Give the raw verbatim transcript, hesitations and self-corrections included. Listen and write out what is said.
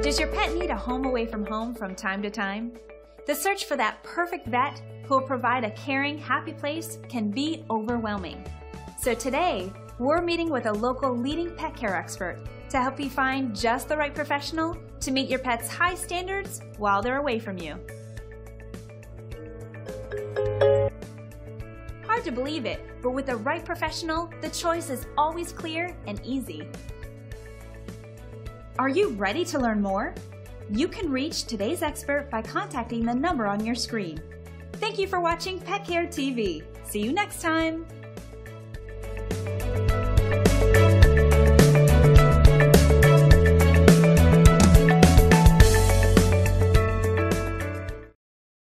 Does your pet need a home away from home from time to time? The search for that perfect vet who will provide a caring, happy place can be overwhelming. So today, we're meeting with a local leading pet care expert to help you find just the right professional to meet your pet's high standards while they're away from you. Hard to believe it, but with the right professional, the choice is always clear and easy. Are you ready to learn more? You can reach today's expert by contacting the number on your screen. Thank you for watching Pet Care T V. See you next time!